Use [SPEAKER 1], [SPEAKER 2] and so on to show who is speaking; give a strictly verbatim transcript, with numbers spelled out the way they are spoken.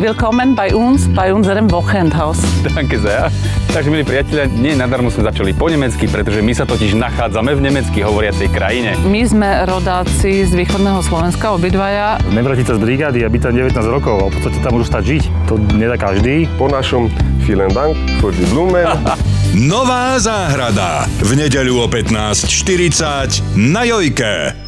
[SPEAKER 1] Willkommen bei uns, bei unserem Wochenendhaus.
[SPEAKER 2] Danke sehr. Takže, milí priatelia, nie nadarmo sme začali po nemecky, pretože my sa totiž nachádzame v nemecky hovoriacej krajine.
[SPEAKER 1] My sme rodáci z východného Slovenska, obidvaja.
[SPEAKER 3] Nevrátiť sa z brigády a byť tam devätnásť rokov a v podstate tam môžu stať žiť. To nedá každý.
[SPEAKER 4] Po našom vielen Dank für die Blumen.
[SPEAKER 5] Nová záhrada v nedeľu o pätnásť štyridsať na Jojke.